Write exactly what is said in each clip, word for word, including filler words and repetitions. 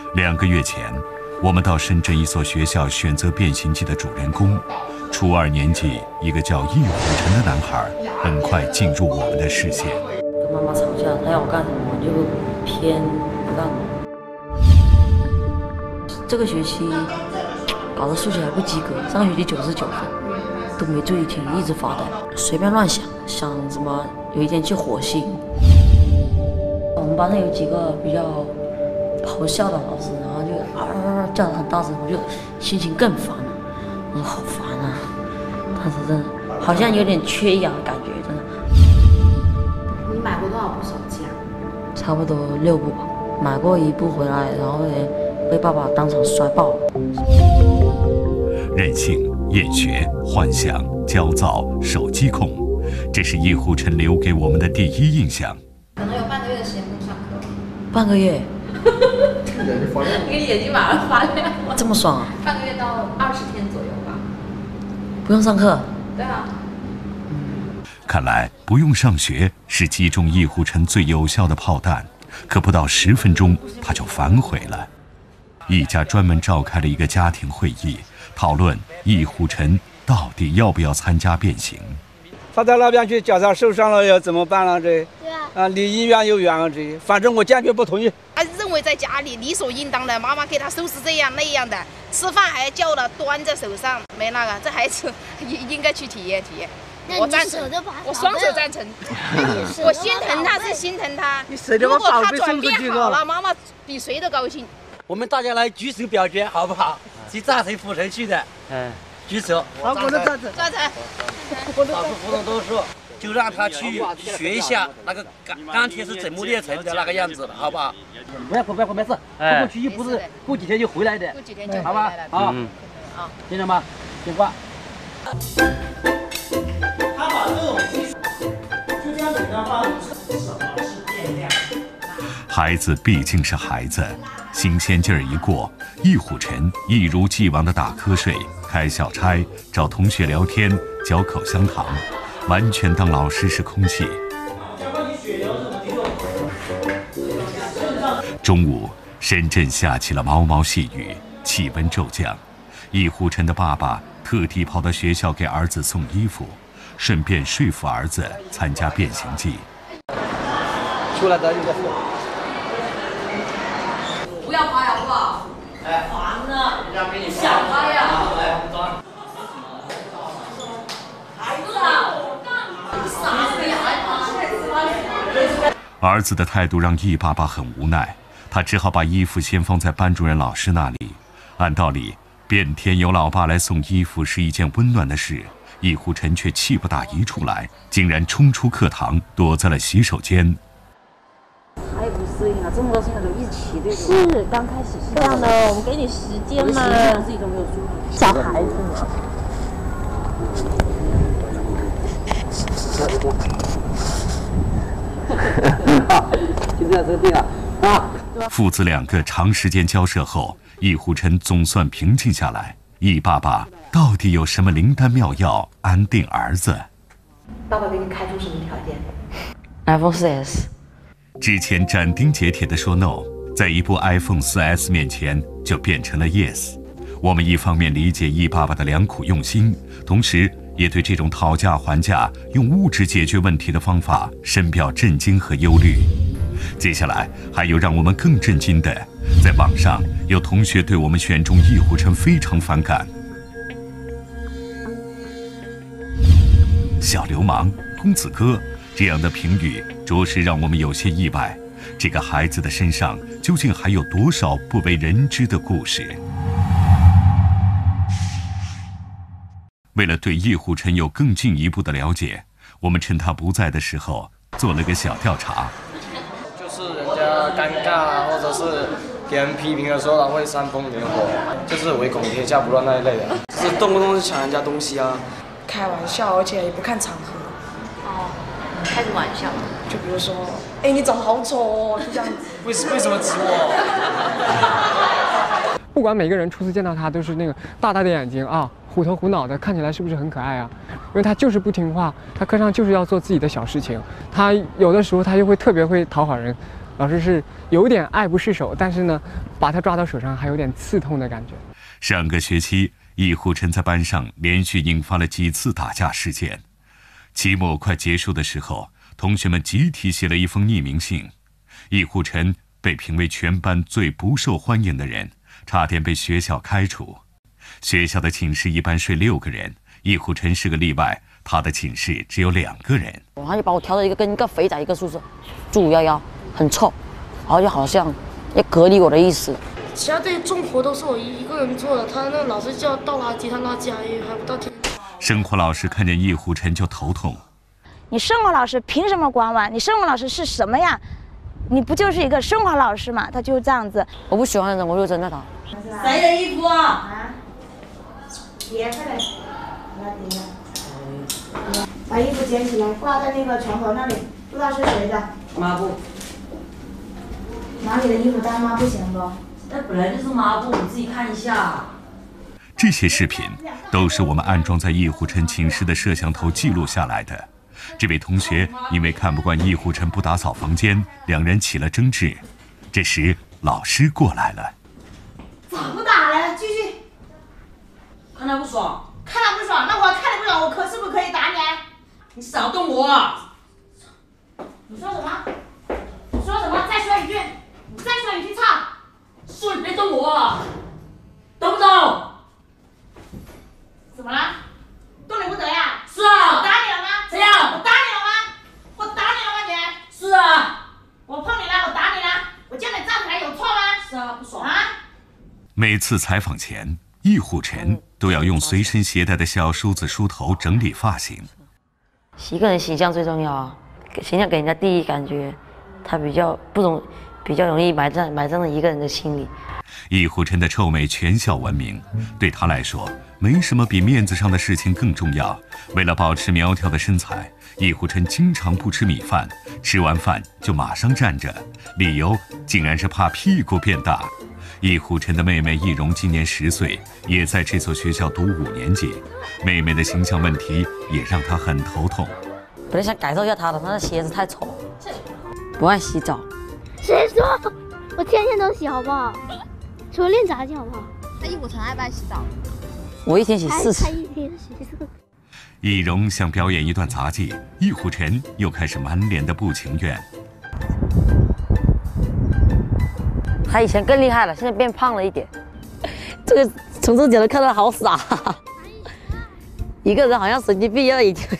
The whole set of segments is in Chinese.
两个月前，我们到深圳一所学校选择变形记的主人公，初二年级一个叫易虎晨的男孩，很快进入我们的视线。 跟妈妈吵架，他要我干什么我就偏不干。这个学期搞得数学还不及格，上学期九十九分，都没注意听，一直发呆，随便乱想，想什么有一天去火星。我们班上有几个比较好笑的老师，然后就啊叫得很大声，我就心情更烦了。我说好烦啊，但是真的好像有点缺氧的感觉，真的。 你买过多少部手机啊？ 差不多六部吧，买过一部回来，然后也被爸爸当场摔爆了。 任性、厌学、幻想、焦躁、手机控，这是易虎晨留给我们的第一印象。 可能有半个月的时间不用上课。 半个月？ 你的眼睛马上发亮了。 这么爽啊？ 半个月到二十天左右吧。 不用上课？ 对啊。 看来不用上学是击中易虎晨最有效的炮弹，可不到十分钟他就反悔了。一家专门召开了一个家庭会议，讨论易虎晨到底要不要参加变形。 他到那边去脚上受伤了要怎么办了？这对啊， 啊离医院又远了，这反正我坚决不同意。 他认为在家里理所应当的，妈妈给他收拾这样那样的，吃饭还叫了端在手上，没那个，这孩子应应该去体验体验。我赞成，我双手赞成。我心疼他是心疼他，如果他转变好了，妈妈比谁都高兴。 我们大家来举手表决，好不好？谁赞成虎晨去的？嗯，举手。 好，我的赞成。 赞成。 少数服从多数，就让他去学一下那个钢钢铁是怎么炼成的那个样子的，好不好？不要哭，不要哭，没事。过去又不是过几天就回来的， 过几天就好吧？好，好，听着吗？听话。 他把这种技术就这样给他发明成什么是变量？ 孩子毕竟是孩子，新鲜劲儿一过，易虎晨一如既往的打瞌睡、开小差、找同学聊天、嚼口香糖，完全当老师是空气。中午，深圳下起了毛毛细雨，气温骤降。易虎晨的爸爸特地跑到学校给儿子送衣服，顺便说服儿子参加变形记。 出来的有点事。 不要拍好不好？哎，烦了，想拍呀。孩子啊，你傻子你还拍？ 儿子的态度让易爸爸很无奈，他只好把衣服先放在班主任老师那里。按道理，变天有老爸来送衣服是一件温暖的事，易虎晨却气不打一处来，竟然冲出课堂，躲在了洗手间。 还不适应啊，这么多事情都一起对。 是刚开始是这样的，我们给你时间嘛。 自己都没有注意。 小孩子嘛。 就这样这个病啊啊！ 父子两个长时间交涉后，易虎晨总算平静下来。易爸爸到底有什么灵丹妙药安定儿子？ 爸爸给你开出什么条件 ？iPhone 四 S。 之前斩钉截铁地说 no， 在一部 iPhone 四 S 面前就变成了 yes。我们一方面理解易爸爸的良苦用心，同时也对这种讨价还价、用物质解决问题的方法深表震惊和忧虑。接下来还有让我们更震惊的，在网上有同学对我们选中易虎晨非常反感，小流氓、公子哥这样的评语着实让我们有些意外。这个孩子的身上究竟还有多少不为人知的故事？为了对易虎晨有更进一步的了解，我们趁他不在的时候做了个小调查。 就是人家尴尬，或者是给人批评的时候，他会煽风点火，就是唯恐天下不乱那一类的，就是动不动就抢人家东西啊， 开玩笑，而且也不看场合。 哦，开什么玩笑？ 就比如说，哎，你长得好丑哦，就这样子。 为为什么指我？ 不管每个人初次见到他都是那个大大的眼睛啊，虎头虎脑的，看起来是不是很可爱啊？因为他就是不听话，他课上就是要做自己的小事情，他有的时候他又会特别会讨好人， 老师是有点爱不释手，但是呢，把他抓到手上还有点刺痛的感觉。 上个学期，易虎晨在班上连续引发了几次打架事件。期末快结束的时候，同学们集体写了一封匿名信，易虎晨被评为全班最不受欢迎的人，差点被学校开除。学校的寝室一般睡六个人，易虎晨是个例外，他的寝室只有两个人。 他就把我调到一个跟一个肥仔一个宿舍，住幺幺，很臭，然后就好像要隔离我的意思。 其他这些重活都是我一个人做的，他那个老师叫倒垃圾，他垃圾还还不到天。 生活老师看见易虎晨就头痛。 你生活老师凭什么管我？你生活老师是什么呀？你不就是一个生活老师吗？他就是这样子。 我不喜欢的人，我就真的打。 谁的衣服啊？ 啊，叠回来，拿叠。把衣服捡起来，挂在那个床头那里，不知道是谁的。 抹布。 拿你的衣服当抹布行不？ 那本来就是抹布，你自己看一下。 这些视频都是我们安装在易虎晨寝室的摄像头记录下来的。这位同学因为看不惯易虎晨不打扫房间，两人起了争执。这时老师过来了。 咋不打了？继续。 看他不爽。 看他不爽，那我看你不爽，我可是不是可以打你？ 你少动我啊！ 你说什么？你说什么？再说一句，你再说一句，操！ 说你别动我啊，懂不懂？ 怎么了？动你不得呀？ 是啊。 我打你了吗？ 怎样？ 我打你了吗？我打你了吗你？ 是啊。 我碰你了，我打你了，我叫你站起来有错吗？ 是啊，不爽啊！ 每次采访前，易虎晨都要用随身携带的小梳子梳头整理发型。 一个人形象最重要啊，形象给人家第一感觉，他比较不容，比较容易埋葬埋葬在一个人的心里。 易虎晨的臭美全校闻名，对他来说，没什么比面子上的事情更重要。为了保持苗条的身材，易虎晨经常不吃米饭，吃完饭就马上站着，理由竟然是怕屁股变大。易虎晨的妹妹易容今年十岁，也在这所学校读五年级。妹妹的形象问题也让她很头痛。 本来想改造一下她的，她的鞋子太丑，不爱洗澡。 谁说？我天天都洗，好不好？除了练杂技，好不好？ 那易虎晨爱不爱洗澡？ 我一天洗四次。 他一天洗四次。 易容想表演一段杂技，易虎晨又开始满脸的不情愿。 他以前更厉害了，现在变胖了一点。这个从这角度看到好傻，一个人好像神经病一样。已经。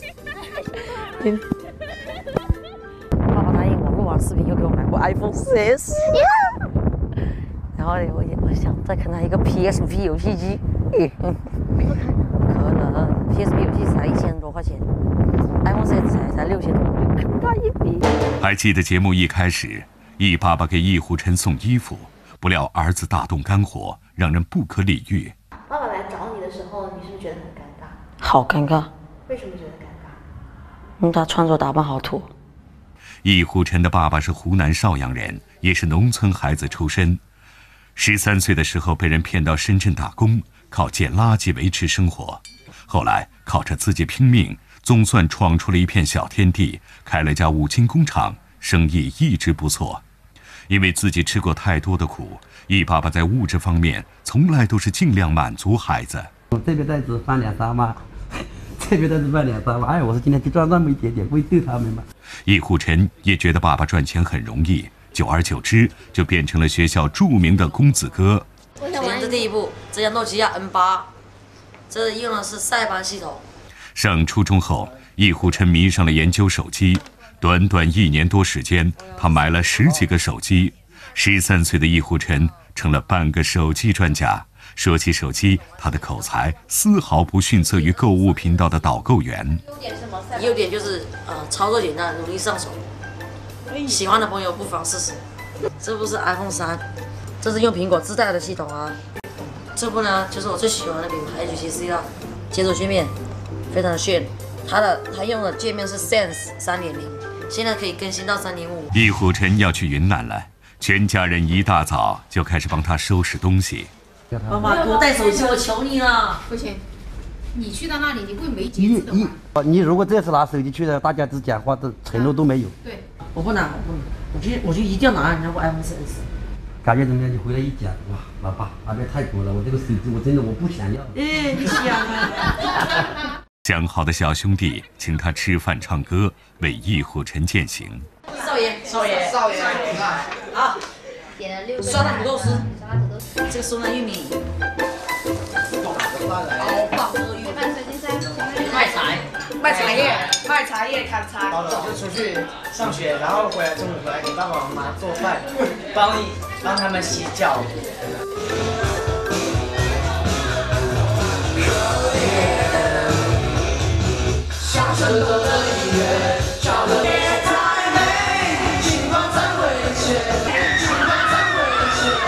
爸爸答应我，录完视频又给我买部 iPhone 四 S。然后我我想再看他一个 P S P 游戏机，可能 P S P 游戏才一千多块钱 ，iPhone 四 S 才才六千多，看他一比。 还记得节目一开始，易爸爸给易虎晨送衣服，不料儿子大动肝火，让人不可理喻。 爸爸来找你的时候，你是不是觉得很尴尬？ 好尴尬。 为什么觉得尴尬？ 因为他穿着打扮好土。 易虎晨的爸爸是湖南邵阳人，也是农村孩子出身。十三岁的时候被人骗到深圳打工，靠捡垃圾维持生活。后来靠着自己拼命，总算闯出了一片小天地，开了家五金工厂，生意一直不错。因为自己吃过太多的苦，易爸爸在物质方面从来都是尽量满足孩子。 我这边袋子放两三万，这边袋子放两三万，哎，我说今天就赚那么一点点，会对他们吗？ 易虎晨也觉得爸爸赚钱很容易，久而久之就变成了学校著名的公子哥。 首先这第一步，这家诺基亚 N 八，这用的是塞班系统。 上初中后，易虎晨迷上了研究手机，短短一年多时间，他买了十几个手机。十三岁的易虎晨成了半个手机专家。说起手机，他的口才丝毫不逊色于购物频道的导购员。 优点就是呃操作简单，容易上手。喜欢的朋友不妨试试。这部是 iPhone 三，这是用苹果自带的系统啊。这部呢就是我最喜欢的品牌 H T C 了，解锁界面非常的炫。它的它用的界面是 Sense 三点零，现在可以更新到三点五。 易虎晨要去云南了，全家人一大早就开始帮他收拾东西。 妈妈给我带手机，我求你了。 不行， 你去到那里，你会没节制的话。 你如果这次拿手机去的，大家只讲话都承诺都没有。 对， 我不拿，我不拿，我就我就一定要拿人家部 iPhone 四 S。 感觉怎么样？你回来一讲，哇，老爸那边太多了，我这个手机我真的我不想要。 哎，你想啊？ 相好的小兄弟请他吃饭唱歌，为易虎城践行。 少爷，少爷，少爷，好， 点了六个酸辣土豆丝， 这个松仁玉米， 好棒，这个玉米。 卖茶，卖茶叶， 卖茶叶砍柴。 早早就出去上学，然后回来中午回来给爸爸妈妈做饭，帮你帮他们洗脚。 下沉的音乐，照得别太美，情况再危险，情况再危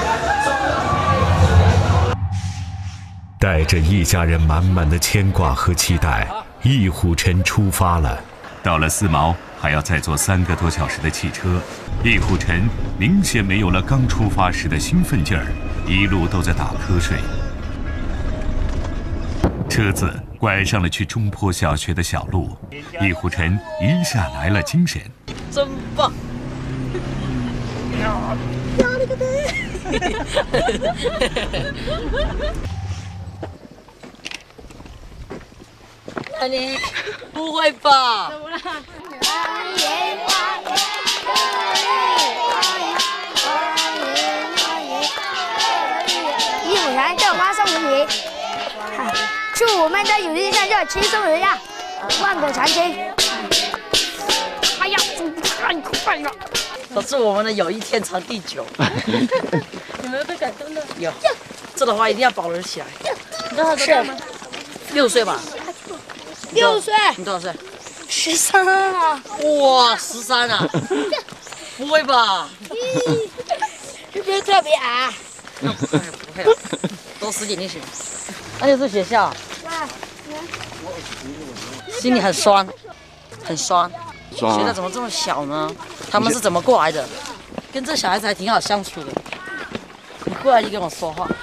险。 带着一家人满满的牵挂和期待，易虎城出发了。到了四毛，还要再坐三个多小时的汽车。易虎城明显没有了刚出发时的兴奋劲儿，一路都在打瞌睡。车子拐上了去中坡小学的小路，易虎城一下来了精神。 真棒！安妮，不会吧？怎么了？ 易虎城这花送给你，祝我们的友谊像这轻松一样，万古长青。 哎呀，走太快了！都祝我们的友谊天长地久。 有没有被感动的？ 有，这的话一定要保留起来。 你多少岁吗？ 六岁吧。 六岁。 你多少岁？ 十三啊！ 哇，十三啊！不会吧？ 是不是特别矮？ 不会了，多十点就行。而且这学校，心里很酸，很酸。 酸啊学校怎么这么小呢？他们是怎么过来的？跟这小孩子还挺好相处的。你过来就跟我说话，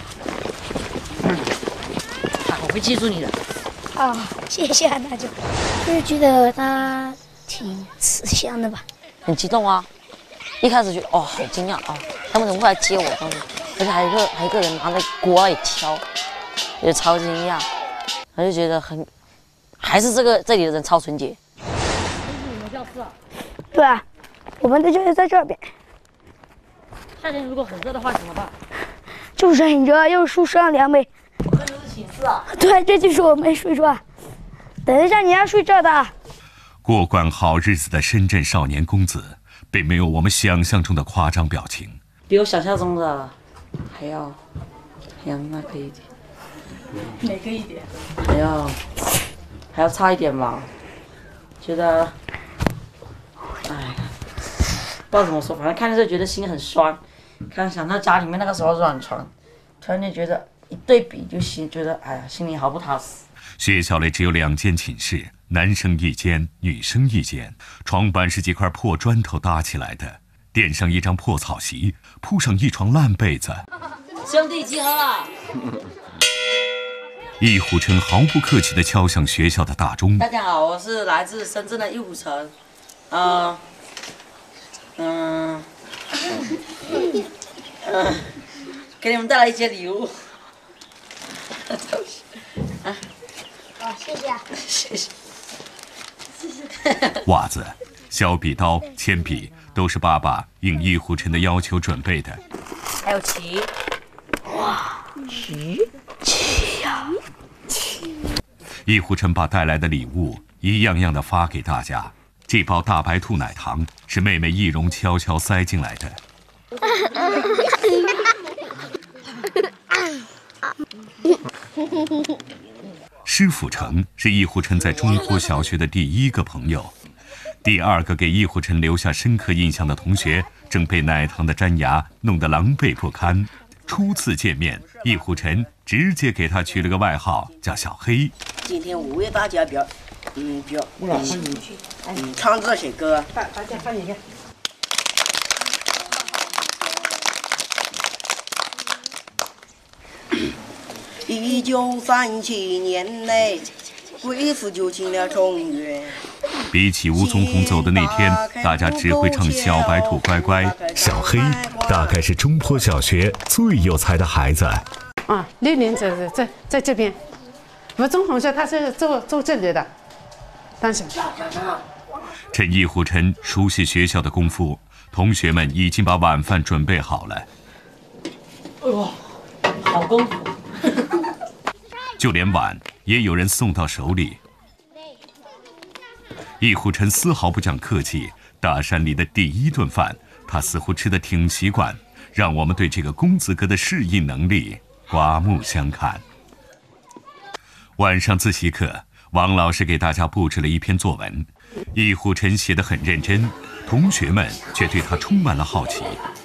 啊，我会记住你的。 哦，谢谢啊，那就就是觉得他挺慈祥的吧。 很激动啊！一开始觉得哦，好惊讶啊，他们怎么会来接我？当时，而且还有一个还有一个人拿着锅来挑，也超惊讶，我就觉得很，还是这个这里的人超纯洁。 你们教室啊？ 对啊，我们的就是在这边。 夏天如果很热的话怎么办？ 就是很热，又宿舍凉被。 我看就是寝室啊。 对，这就是我们睡觉。等一下你要睡这的。 过惯好日子的深圳少年公子，并没有我们想象中的夸张表情。 比我想象中的还要还要那个一点。 哪个一点？ 还要还要差一点吧？觉得，哎，不知道怎么说，反正看着就觉得心很酸。看想到家里面那个时候软床，突然间觉得一对比就心觉得哎呀，心里好不踏实。 学校里只有两间寝室，男生一间，女生一间。床板是几块破砖头搭起来的，垫上一张破草席，铺上一床烂被子。 兄弟集合了！ 易虎城毫不客气地敲响学校的大钟。 大家好，我是来自深圳的易虎城，呃，嗯，嗯，给你们带来一些礼物。啊， 好，谢谢啊。 谢谢。 袜子、小笔刀、铅笔都是爸爸应易虎城的要求准备的。 还有旗。哇，旗旗呀！ 易虎城把带来的礼物一样样的发给大家。这包大白兔奶糖是妹妹易容悄悄塞进来的。施辅成是易虎城在中坡小学的第一个朋友，第二个给易虎城留下深刻印象的同学正被奶糖的粘牙弄得狼狈不堪。初次见面，易虎城直接给他取了个外号，叫小黑。 今天我为大家表，嗯，表，嗯，嗯，唱这些歌。大大家看一下。 一九三七年嘞，贵府就进了中原。 比起吴宗红走的那天，大家只会唱《小白兔乖乖》。 小黑大概是中坡小学最有才的孩子。 啊，六年在在在在这边，吴宗红说他是做做这里的，当时。 趁易虎臣熟悉学校的功夫，同学们已经把晚饭准备好了。 哎呦，好功夫！ 就连碗也有人送到手里。易虎臣丝毫不讲客气，大山里的第一顿饭，他似乎吃得挺习惯，让我们对这个公子哥的适应能力刮目相看。晚上自习课，王老师给大家布置了一篇作文，易虎臣写得很认真，同学们却对他充满了好奇。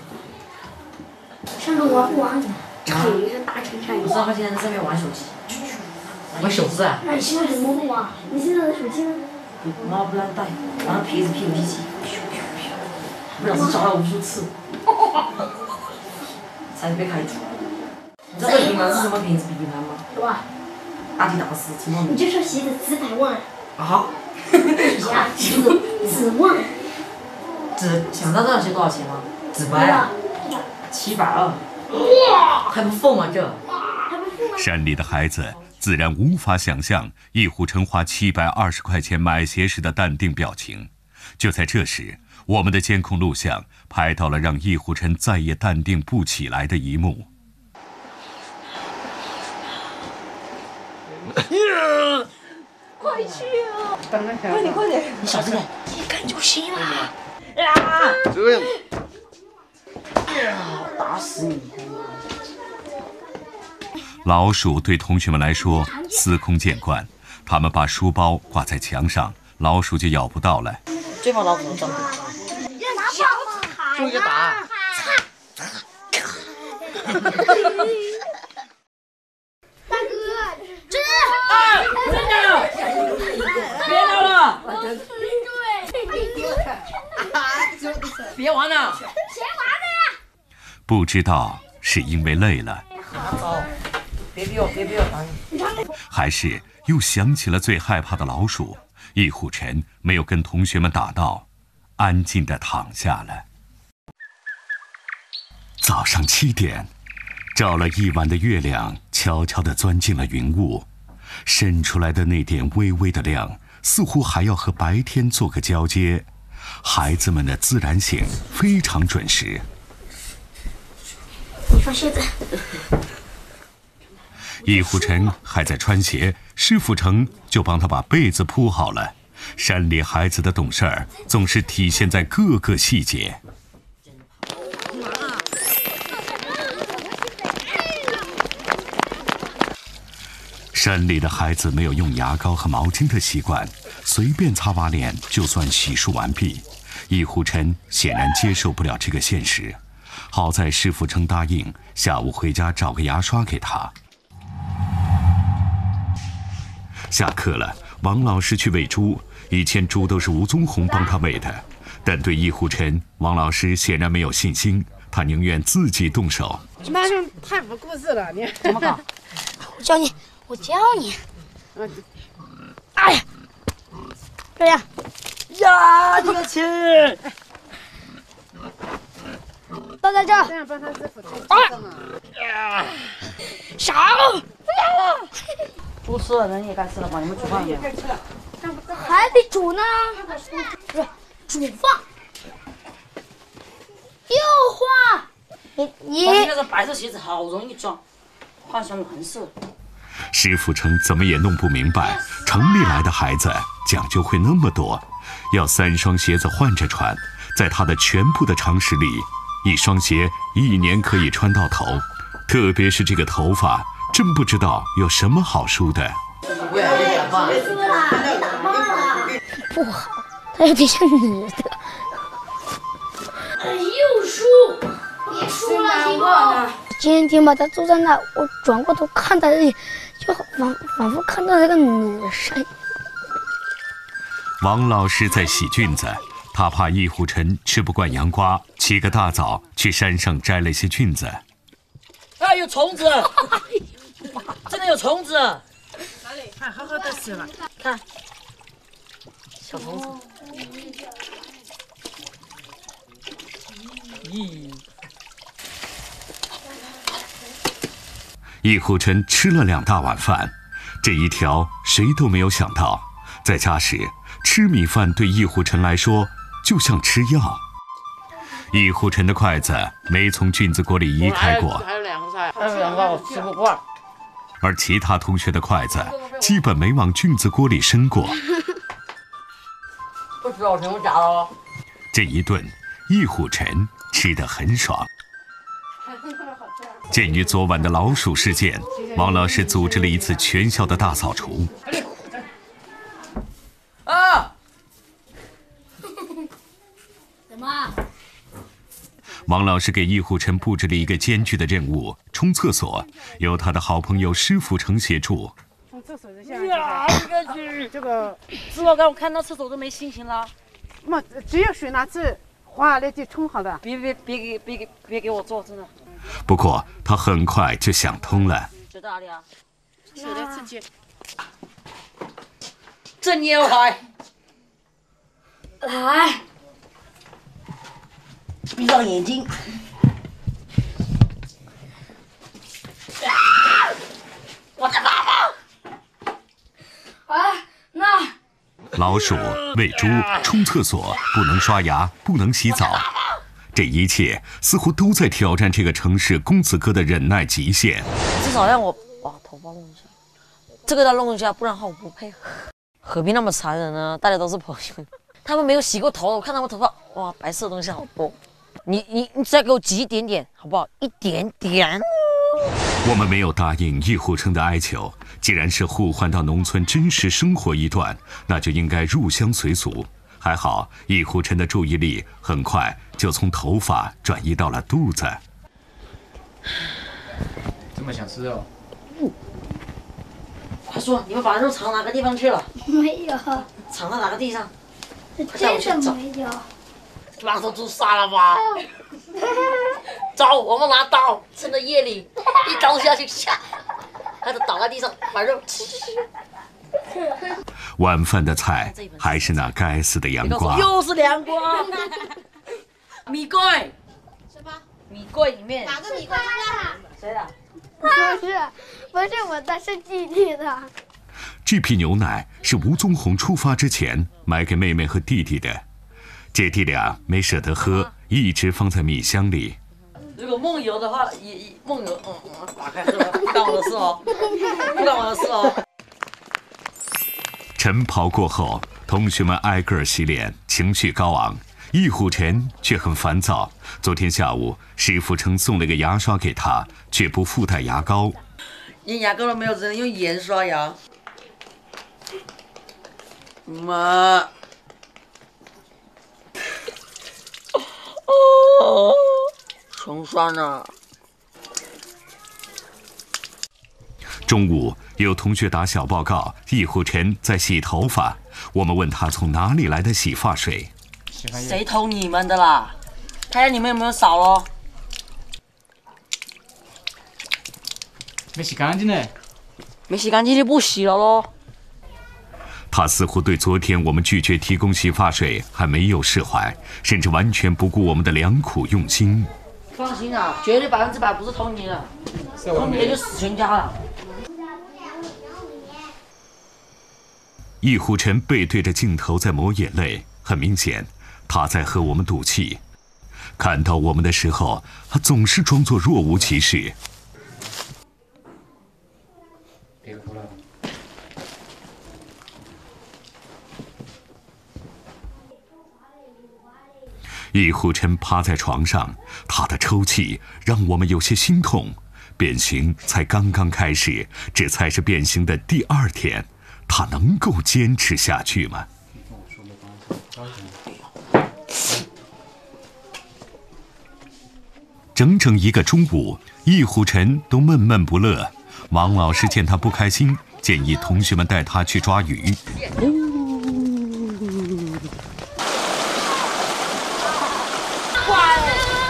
上次玩不玩？成一个大成山。 我知道他现在在上面玩手机，玩手机啊？ 那你现在怎么不玩？你现在的手机呢？ 妈不让带，然后陪着屁股一起，被老师找了无数次，才被开除。你知道这个平板是什么平平板吗？ 什么？ 阿迪达斯什么？ 你就说鞋子几百万。 啊？ 呀，几几万？ 只想到这些多少钱吗？几百啊？七百二。哇！还不疯吗？这？ 山里的孩子自然无法想象易虎臣花七百二十块钱买鞋时的淡定表情。就在这时，我们的监控录像拍到了让易虎臣再也淡定不起来的一幕。 快去啊！快点快点！ 你小声点， 一看就行了。 啊！ 这样。 打死你！ 老鼠对同学们来说司空见惯，他们把书包挂在墙上，老鼠就咬不到了。 最怕老鼠撞到。 就一个打。 大哥，真哎，真的！别闹了！别玩了！ 谁玩的呀？ 不知道是因为累了， 别逼我，别逼我打你！ 还是又想起了最害怕的老鼠。易虎臣没有跟同学们打闹，安静地躺下了。早上七点，照了一晚的月亮悄悄地钻进了云雾，渗出来的那点微微的亮，似乎还要和白天做个交接。孩子们的自然醒非常准时。 你穿鞋子。 易虎臣还在穿鞋，施福成就帮他把被子铺好了。山里孩子的懂事儿总是体现在各个细节。山里的孩子没有用牙膏和毛巾的习惯，随便擦把脸就算洗漱完毕。易虎臣显然接受不了这个现实，好在施福成答应下午回家找个牙刷给他。下课了，王老师去喂猪。以前猪都是吴宗红帮他喂的，但对易虎臣，王老师显然没有信心，他宁愿自己动手。 那就太不顾事了，你怎么搞？ 我教你，我教你。哎呀，这样。 呀，这个钱。 都在这儿。 这样帮他师傅啊！少，不要了。 猪吃了，人也该吃了吧？你们煮饭没有？ 还得煮呢，不是煮饭。又换，你你。 我那个白色鞋子好容易撞，换成蓝色。 施福成怎么也弄不明白，城里来的孩子讲究会那么多，要三双鞋子换着穿。在他的全部的常识里，一双鞋一年可以穿到头，特别是这个头发，真不知道有什么好梳的。 不好，他有点像女的。又输，你输了，你过。今天天把他坐在那，我转过头看他，就仿仿佛看到那个女生。 王老师在洗菌子，他怕易虎臣吃不惯洋瓜，起个大早去山上摘了些菌子。 哎，有虫子！这个里有虫子。 哪里？看，好好的死了。 看，小虫子。咦。 易虎臣吃了两大碗饭，这一条谁都没有想到，在家时吃米饭对易虎臣来说就像吃药。易虎臣的筷子没从菌子锅里移开过， 还有两个菜，还有两个我吃不惯。 而其他同学的筷子基本没往菌子锅里伸过。 不知道什么假的哦。 这一顿，易虎臣吃得很爽。鉴于昨晚的老鼠事件，王老师组织了一次全校的大扫除。 啊！ 怎么？ 王老师给易虎臣布置了一个艰巨的任务——冲厕所，由他的好朋友施福成协助。 冲厕所的呀，这个去，这个是我刚我看到厕所都没心情了。 嘛，只有水拿去哗来就冲好了。 别别别给别给别给我做，真的。 不过他很快就想通了。 在哪里啊？ 手的自己。 正念怀。来。闭上眼睛。我的妈妈！ 啊，那老鼠、喂猪、冲厕所，不能刷牙，不能洗澡，这一切似乎都在挑战这个城市公子哥的忍耐极限。 至少让我把头发弄一下，这个要弄一下，不然的话我不配合。何必那么残忍呢？大家都是朋友。他们没有洗过头，我看他们头发，哇，白色的东西好多。你你你再给我挤一点点，好不好？一点点。 我们没有答应易虎城的哀求，既然是互换到农村真实生活一段，那就应该入乡随俗。还好，易虎城的注意力很快就从头发转移到了肚子。 这么想吃肉？ 嗯、快说，你们把肉藏哪个地方去了？ 没有。 藏到哪个地上？ 真的没有。 把头猪杀了吧！走，我们拿刀，趁着夜里一刀下去，下，他就倒在地上，把肉吃。 晚饭的菜还是那该死的洋瓜， 又是凉瓜。米柜，是吧？米柜里面哪个米柜？ 谁的？ 不是，不是我的，是弟弟的。 这批牛奶是吴宗宏出发之前买给妹妹和弟弟的，姐弟俩没舍得喝，一直放在米箱里。 如果梦游的话，也梦游，嗯嗯，打开喝，不干我的事哦，不干我的事哦。 晨跑过后，同学们挨个洗脸，情绪高昂。易虎臣却很烦躁。昨天下午，施福成送了个牙刷给他，却不附带牙膏。 连牙膏都没有，只能用盐刷牙。妈。哦，穷酸啊！ 中午有同学打小报告，易虎臣在洗头发。我们问他从哪里来的洗发水。 谁偷你们的啦？看看你们有没有少咯？ 没洗干净呢。 没洗干净就不洗了咯。 他似乎对昨天我们拒绝提供洗发水还没有释怀，甚至完全不顾我们的良苦用心。 放心啊，绝对百分之百不是偷你的，偷你的就死全家了。 易虎臣背对着镜头在抹眼泪，很明显他在和我们赌气。看到我们的时候，他总是装作若无其事。 别哭了。 易虎臣趴在床上，他的抽泣让我们有些心痛。变形才刚刚开始，这才是变形的第二天，他能够坚持下去吗？整整一个中午，易虎臣都闷闷不乐。王老师见他不开心，建议同学们带他去抓鱼。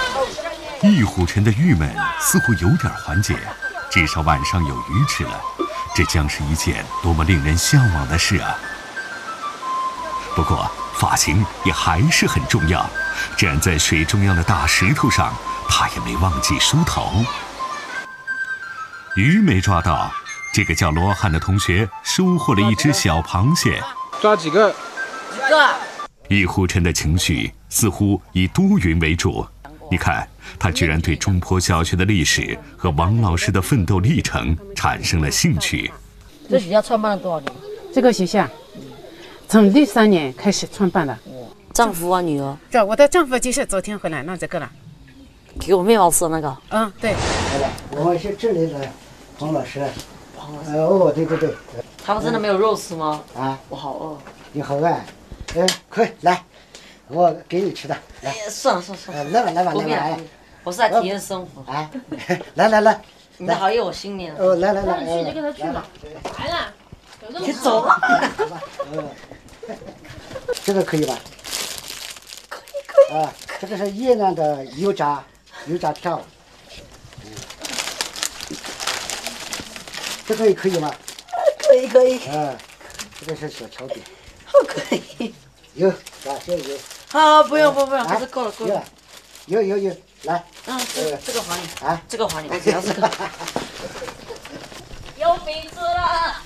易虎臣的郁闷似乎有点缓解，至少晚上有鱼吃了。 这将是一件多么令人向往的事啊！不过，发型也还是很重要。站在水中央的大石头上，他也没忘记梳头。鱼没抓到，这个叫罗汉的同学收获了一只小螃蟹。 抓几个？ 几个？ 易虎城的情绪似乎以多云为主。你看，他居然对中坡小学的历史和王老师的奋斗历程产生了兴趣。 这学校创办了多少年？ 这个学校从六三年开始创办的。 丈夫啊，女儿？ 这我的丈夫就是昨天回来弄这个了， 给我面包吃的那个。 嗯，对。 我们是这里的黄老师。呃，哦，对对对。 他们真的没有肉吃吗？ 啊， 我好饿。 你好饿？哎，快来，我给你吃的。来， 算了算了算了， 来吧来吧来吧。来，我是来体验生活。 啊，来来来， 你的好意我心里了。 哦，来来来， 你去你就跟他去嘛。 来了， 你走了。 这个可以吧？ 可以可以。 啊，这个是越南的油炸油炸条。这个也可以吗？ 可以可以。 啊，这个是小桥饼。 可以。 有，啊，这有。 好，不用不用不用，这够了够了。 有有有，来。 嗯，这这个还你啊， 这个还你，我只要这个。有饼吃了。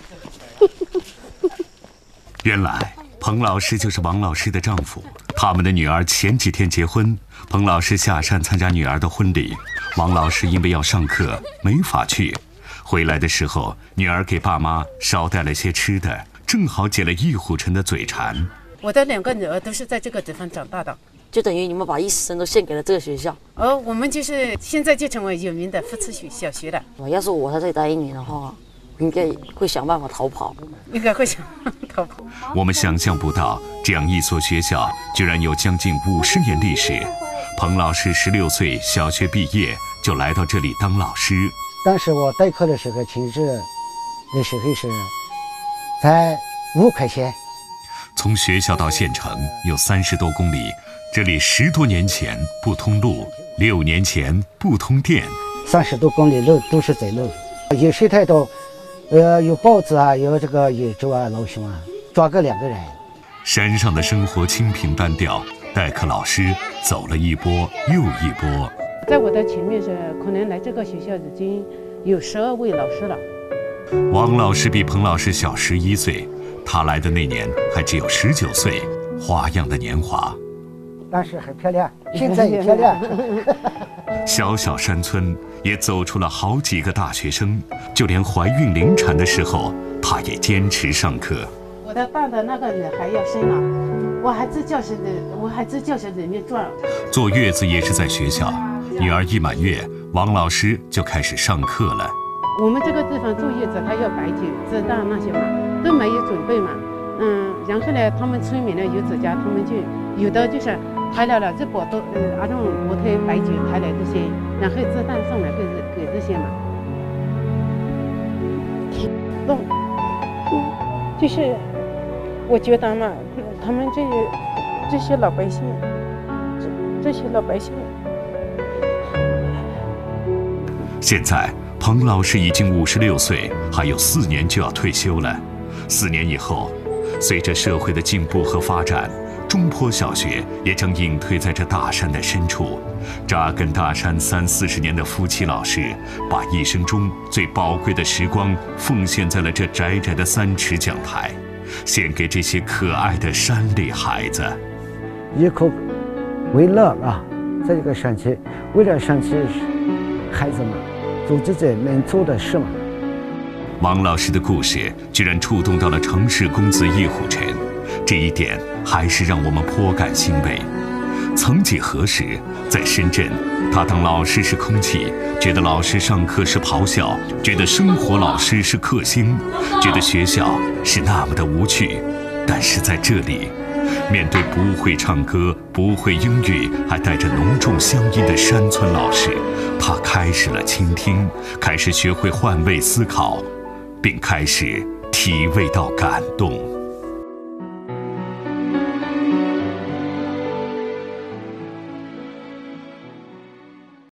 原来彭老师就是王老师的丈夫，他们的女儿前几天结婚，彭老师下山参加女儿的婚礼，王老师因为要上课没法去。回来的时候，女儿给爸妈捎带了些吃的，正好解了易虎城的嘴馋。 我的两个女儿都是在这个地方长大的， 就等于你们把一生都献给了这个学校。 而我们就是现在就成为有名的福慈学小学了。 要是我在这里待一年的话，应该会想办法逃跑。 应该会想逃跑。 我们想象不到，这样一所学校居然有将近五十年历史。彭老师十六岁小学毕业就来到这里当老师。 当时我代课的时候，其实那时候是才五块钱。 从学校到县城有三十多公里，这里十多年前不通路，六年前不通电， 三十多公里路都是在路，饮水太多，呃，有包子啊，有这个野猪啊、老熊啊，抓个两个人。 山上的生活清贫单调，代课老师走了一波又一波。 在我的前面是可能来这个学校已经有十二位老师了。 王老师比彭老师小十一岁，他来的那年还只有十九岁，花样的年华。 当时很漂亮，现在也漂亮。 小小山村也走出了好几个大学生，就连怀孕临产的时候，她也坚持上课。 我的大的那个女孩要生了，我还在教室里，我还在教室里面转。 坐月子也是在学校，女儿一满月，王老师就开始上课了。 我们这个地方坐月子，还要摆酒、子弹那些嘛，都没有准备嘛。嗯，然后呢，他们村民呢有几家，他们就有的就是抬来了这把都呃那种火腿摆酒抬来这些，然后子弹送来给给这些嘛。弄，嗯，就是我觉得嘛，他们这这些老百姓，这这些老百姓。 现在彭老师已经五十六岁，还有四年就要退休了。四年以后，随着社会的进步和发展，中坡小学也将隐退在这大山的深处。扎根大山三四十年的夫妻老师，把一生中最宝贵的时光奉献在了这窄窄的三尺讲台，献给这些可爱的山里孩子。 以后为乐啊，在这个山区，为了山区孩子们做自己能做的事嘛。 王老师的故事居然触动到了城市公子易虎城，这一点还是让我们颇感欣慰。曾几何时，在深圳，他当老师是空气，觉得老师上课是咆哮，觉得生活老师是克星，觉得学校是那么的无趣。但是在这里，面对不会唱歌、不会英语，还带着浓重乡音的山村老师，他开始了倾听，开始学会换位思考，并开始体味到感动。